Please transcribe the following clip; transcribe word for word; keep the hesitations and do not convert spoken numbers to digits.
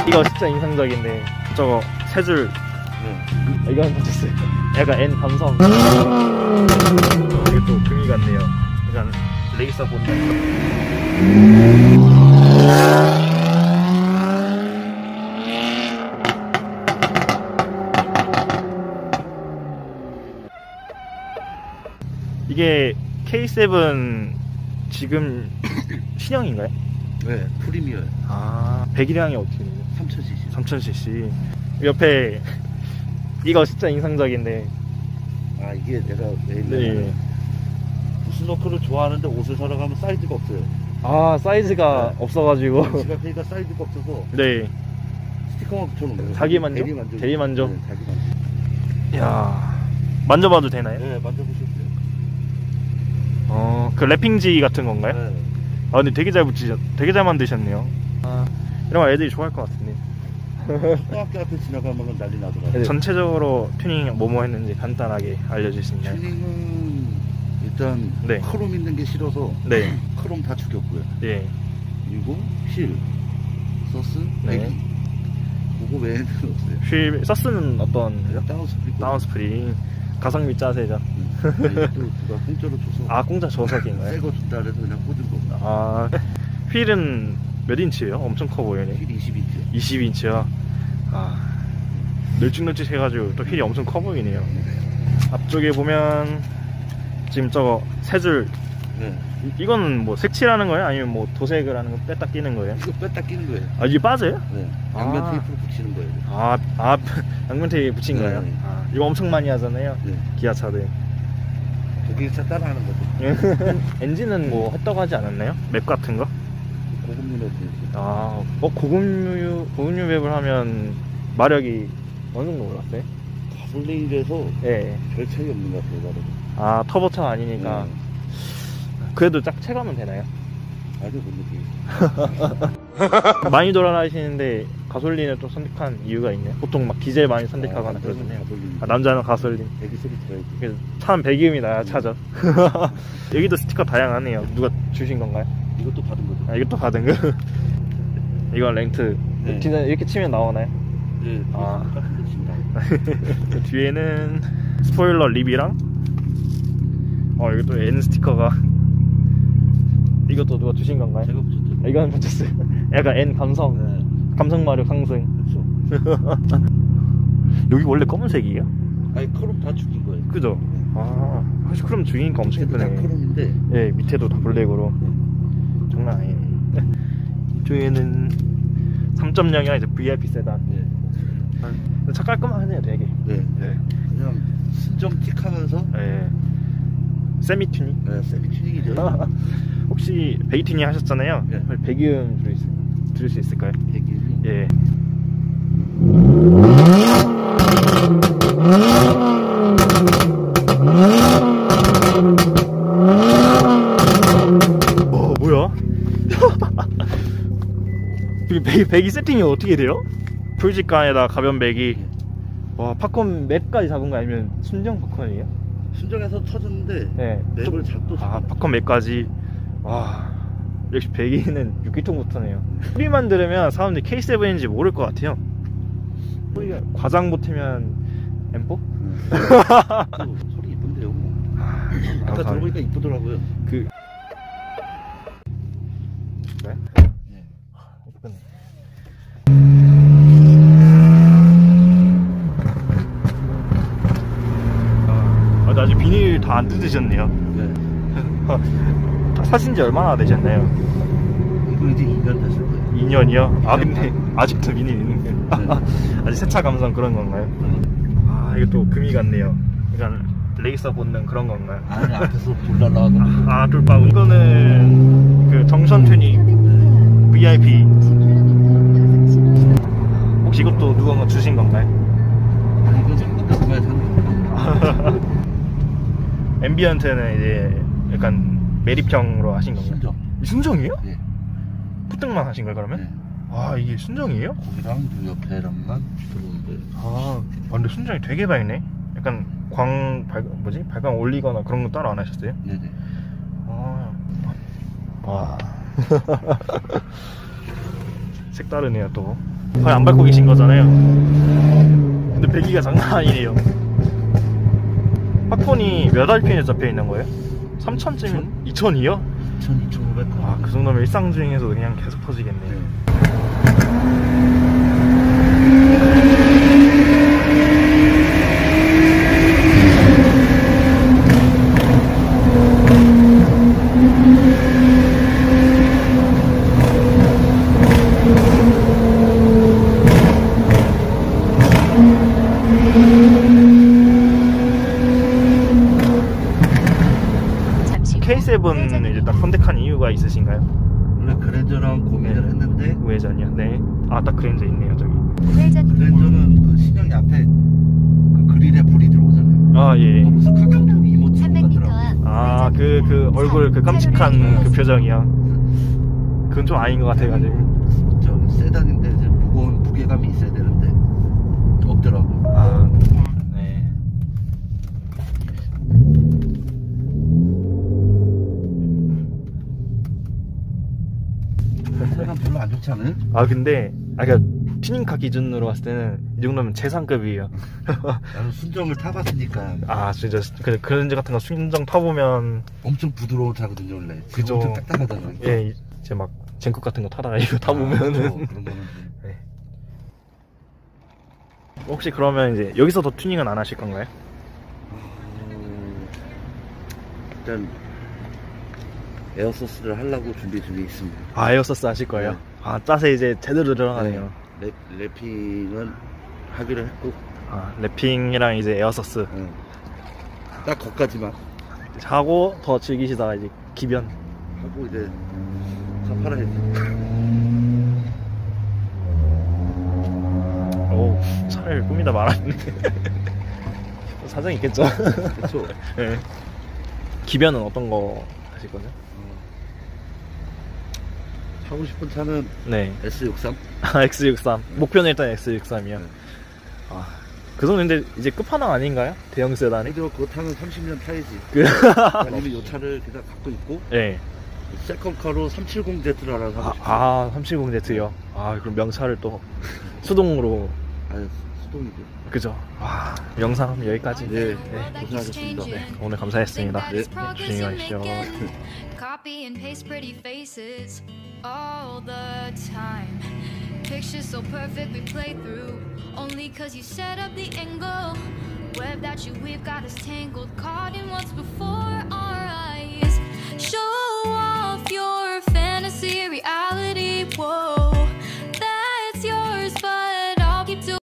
이거 진짜 인상적인데 저거 세 줄. 네. 이건 어땠어요? 약간 N 감성. 이게 또 금이 같네요. 약간 레이서 본다. 이게 케이 세븐 지금 신형인가요? 네, 프리미어요. 아, 배기량이 어떻게 돼요? 삼천 씨씨. 삼천 씨씨. 옆에 이거 진짜 인상적인데. 아, 이게 내가 왜 있냐? 네. 스노클을 좋아하는데 옷을 사러 가면 사이즈가 없어요. 아, 사이즈가 네. 없어가지고. 제가 그러니까 사이즈가 없어서. 네. 스티커만 붙여놓은 거예요. 자기 만족? 대리 만족. 대리 만족. 네, 자기 만족. 이야, 만져봐도 되나요? 네, 만져보셔도 돼요. 어, 그 랩핑지 같은 건가요? 네. 아, 근데 되게 잘 붙이셨, 되게 잘 만드셨네요. 아, 이런 거 애들이 좋아할 것 같은데. 초등학교 앞에 지나가면 난리 나더라고요. 전체적으로 튜닝 뭐뭐 했는지 간단하게 알려줄 수 있나요? 튜닝은 일단 네. 크롬 있는 게 싫어서 네. 크롬 다 죽였고요. 예. 그리고 휠, 서스, 네. 배기. 그거 외에는 없어요. 휠, 서스는 어떤? 다운 스프링. 다운 스프링. 가성비 짜세죠. 응. 또 누가 공짜로 줘서. 아, 공짜 줘서 낀가요? 새거 준다 그래서 그냥 꽂은 겁니다. 아, 휠은 몇 인치예요? 엄청 커 보이네. 휠이 이십 인치. 이십 인치요? 아, 널찍널찍 해가지고 또 휠이 엄청 커 보이네요. 앞쪽에 보면 지금 저거 세 줄. 네. 이, 이거는 뭐 색칠하는 거예요? 아니면 뭐 도색을 하는 거 뺐다 끼는 거예요? 이거 뺐다 끼는 거예요. 아, 이게 빠져요? 네. 양면 아. 테이프로 붙이는 거예요. 아, 아 양면 테이프 붙인 네. 거예요? 아, 이거 엄청 많이 하잖아요. 네. 기아차들. 독일차 따라하는 거죠. 엔진은 뭐 했다고 하지 않았나요? 맵 같은 거? 고급류 맵. 아, 어, 고급류, 고급류 맵을 하면 마력이 어느 정도 올랐어요? 가솔린이라서 예. 별 차이 없는 것 같아요. 나름. 아, 터보차 아니니까. 네. 그래도 짝 체감은 되나요? 아주 못 느끼겠어요. 많이 돌아다니시는데 가솔린을 또 선택한 이유가 있나요? 보통 막 디젤 많이 선택하거나 아, 그러잖아요. 가솔린. 아, 남자는 가솔린. 배기 소리 들어야지. 그래서 차는 배기음이 나야 차죠. 여기도 스티커 다양하네요. 누가 주신 건가요? 이것도 받은 거죠. 아, 이것도 받은 거? 이건 랭트. 네. 뒤에 이렇게 치면 나오나요? 네. 아. 같은 데 칩니다. 뒤에는 스포일러 립이랑 어, 여기 또 N 스티커가. 이것도 누가 주신 건가요? 제가 붙였죠. 아, 이건 붙였어요. 약간 N 감성. 네. 감성 마력 상승. 그렇죠. 여기 원래 검은색이에요? 아니, 크롬 다 죽인 거예요. 그죠? 아, 사실 크롬 중이니까 엄청 밑에도 다 예쁘네. 크롬인데. 예, 밑에도 다 블랙으로. 장난 아니네. 이쪽에는 삼 점 영이랑 이제 브이아이피 세단. 네. 차 깔끔하네요, 되게. 네. 네. 그냥 순정틱 하면서. 예. 세미 튜닝? 네, 세미 튜닝이죠. 혹시 배기 튜닝 하셨잖아요. 네. 배기음 들을 수, 들을 수 있을까요? 배기음이. 예. 어, 뭐야? 배기, 배기 세팅이 어떻게 돼요? 풀직간에다 가변 배기. 와, 팝콘 맵까지 잡은 거 아니면 순정 팝콘이에요? 순정에서 터졌는데. 네. 맵을 잡고. 아, 팝콘 맵까지. 와, 역시 배기는 육 기통부터네요. 소리만 들으면 사람들이 케이 세븐인지 모를 것 같아요. 소리가 과장 보태면 엠포? 소리 이쁜데요. 아, 아까 들어보니까 이쁘더라고요. 그 네? 네. 예쁘네. 아, 아직 비닐 다 안 뜯으셨네요. 네. 사신 지 얼마나 되셨나요? 이거 이제 이 년 됐을 거예요. 이 년이요? 아, 근데 아직도 비닐 있는 게. 네. 아직 세차 감성 그런 건가요? 아, 이거 또 금이 같네요. 그러니까 레이서 본능 그런 건가요? 아니, 앞에서 불 날라가고. 아, 돌방. 이거는 그 정션 튜닝 브이아이피. 혹시 이것도 누가 주신 건가요? 아니, 이거 정말 산 거. 앰비언트는 이제 약간 매립형으로 하신 건가요? 순정. 순정이에요? 예. 푸등만 하신 거예요, 그러면? 네. 아, 이게 순정이에요? 거기랑 요 옆에랑만 들어오는데. 아, 아, 근데 순정이 되게 밝네? 약간 광, 발, 뭐지? 발광 올리거나 그런 거 따로 안 하셨어요? 네네. 아, 와. 색다르네요, 또. 거의 안 밟고 계신 거잖아요. 근데 배기가 장난 아니네요. 팝콘이 몇 알피엠에 잡혀 있는 거예요? 삼천쯤? 이천이요? 이천, 이천오백. 아, 그 정도면 일상 주행에서 그냥 계속 터지겠네요. 네. 케이 세븐을 이제 딱 선택한 이유가 있으신가요? 원래 그랜저랑 고민을 네. 했는데 우회전이요? 네. 아, 딱 그랜저 있네요, 저기. 그랜저는 그 신형이 앞에 그 그릴에 불이 들어오잖아요. 아, 예. 무슨 카카오톡 이모지 같더라고. 아, 그, 그 얼굴 그 깜찍한 그 표정이요. 그건 좀 아닌 것 같아가지고. 저 세단인데 이제 무거운 무게감이 있어야 되는데 없더라고. 아, 네. 세단 별로 안 좋지 않아요? 아, 근데, 아, 그니까, 튜닝카 기준으로 봤을 때는 이 정도면 최상급이에요. 나는 순정을 타봤으니까 아, 진짜, 그, 그랜저 같은 거 순정 타보면, 엄청 부드러워하거든요 원래. 그죠. 엄청 딱딱하잖아요. 예, 이제 막, 젠쿡 같은 거 타다가 이거 아, 타보면은. 그렇죠. 그런 거는 네. 혹시 그러면 이제, 여기서 더 튜닝은 안 하실 건가요? 어, 일단 에어소스를 하려고 준비 중에 있습니다. 아, 에어서스 하실 거예요? 네. 아, 짜세 이제 제대로 들어가네요. 랩, 랩핑은 하기로 했고 아, 랩핑이랑 이제 에어서스 응. 딱 거기까지만 하고 더 즐기시다가 이제 기변. 하고 이제 차 팔아야지. 오, 차를 꾸미다 말았네. 사정이 있겠죠? 그렇죠. 네. 기변은 어떤 거 하실 거죠? 사고 싶은 차는 네. 에스 육십삼. 아, 엑스 육십삼. 목표는 일단 엑스 육십삼이요. 네. 아, 그 정도인데 이제 끝판왕 아닌가요? 대형 세단이? 그래도 그거 타면 삼십 년 타야지. 그, 아니면 이 차를 그냥 갖고 있고 네. 세컨카로 삼백칠십 제트를 하나 사고 아, 싶어. 아, 삼백칠십 제트요. 아, 그럼 명차를 또 수동으로. 아, 수동이죠. 그죠? 와, 영상 여기까지. 네, 네. 고생하셨습니다. 네, 오늘 감사했습니다. 네, 조심히 가십시오. Copy and paste pretty faces all the time. Pictures so perfect we play through only cause you set up the angle. Web that you weave got us tangled, caught in what's before our eyes. Show